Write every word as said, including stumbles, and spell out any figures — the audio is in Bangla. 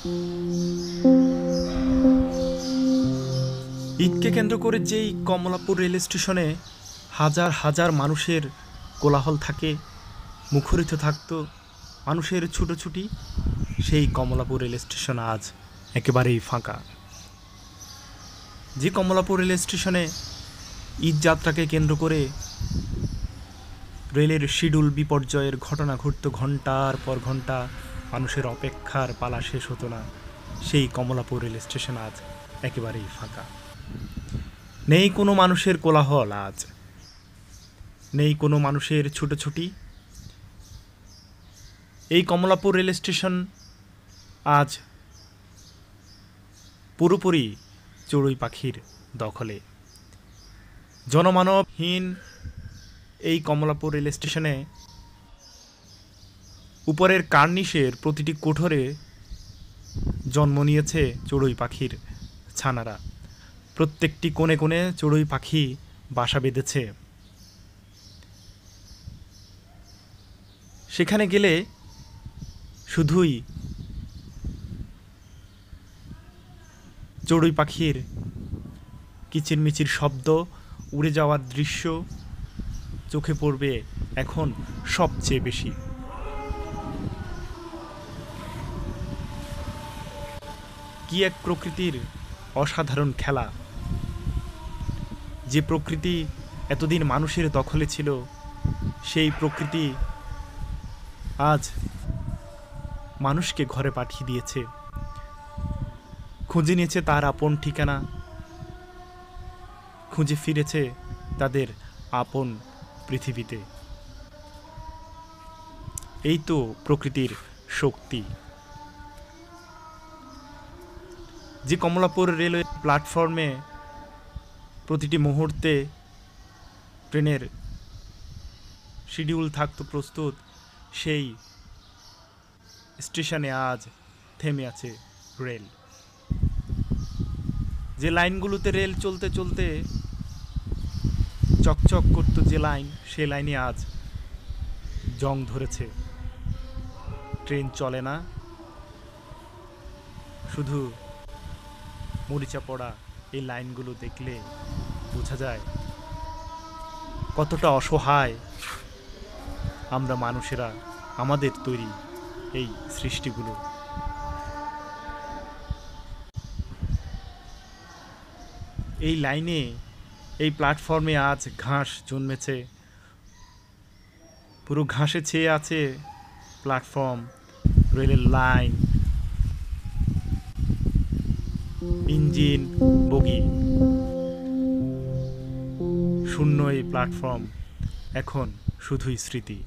ঈদকে কেন্দ্র করে যেই কমলাপুর রেল স্টেশনে হাজার হাজার মানুষের কোলাহল থাকে, মুখরিত থাকতো মানুষের ছুটোছুটি, সেই কমলাপুর রেল স্টেশন আজ একেবারেই ফাঁকা। যে কমলাপুর রেল স্টেশনে ঈদ যাত্রাকে কেন্দ্র করে রেলের শিডিউল বিপর্যয়ের ঘটনা ঘটত, ঘন্টার পর ঘন্টা মানুষের অপেক্ষার পালা শেষ হতো না, সেই কমলাপুর রেল স্টেশন আজ একেবারেই ফাঁকা। নেই কোনো মানুষের কোলাহল, আজ নেই কোনো মানুষের ছুটোছুটি। এই কমলাপুর রেল স্টেশন আজ পুরোপুরি চড়ুই পাখির দখলে। জনমানবহীন এই কমলাপুর রেল স্টেশনে উপরের কার্নিশের প্রতিটি কোঠরে জন্ম নিয়েছে চড়ুই পাখির ছানারা। প্রত্যেকটি কোণে কোণে চড়ুই পাখি বাসা বেঁধেছে। সেখানে গেলে শুধুই চড়ুই পাখির কিচিরমিচির শব্দ, উড়ে যাওয়ার দৃশ্য চোখে পড়বে এখন সবচেয়ে বেশি। কি এক প্রকৃতির অসাধারণ খেলা! যে প্রকৃতি এতদিন মানুষের দখলে ছিল, সেই প্রকৃতি আজ মানুষকে ঘরে পাঠিয়ে দিয়েছে, খুঁজে নিয়েছে তার আপন ঠিকানা, খুঁজে ফিরেছে তাদের আপন পৃথিবীতে। এই তো প্রকৃতির শক্তি। যে কমলাপুর রেলওয়ে প্ল্যাটফর্মে প্রতিটি মুহূর্তে ট্রেনের শিডিউল থাকতো প্রস্তুত, সেই স্টেশনে আজ থেমে আছে রেল। যে লাইনগুলোতে রেল চলতে চলতে চকচক করতো যে লাইন, সে লাইনে আজ জং ধরেছে, ট্রেন চলে না। শুধু মরিচা পড়া এই লাইনগুলো দেখলে বোঝা যায় কতটা অসহায় আমরা মানুষেরা, আমাদের তৈরি এই সৃষ্টিগুলো। এই লাইনে, এই প্ল্যাটফর্মে আজ ঘাস জন্মেছে, পুরো ঘাসে ছেয়ে আছে প্ল্যাটফর্ম, রেলের লাইন, ইঞ্জিন, বগি। শূন্য এই প্ল্যাটফর্ম, এখন শুধুই স্মৃতি।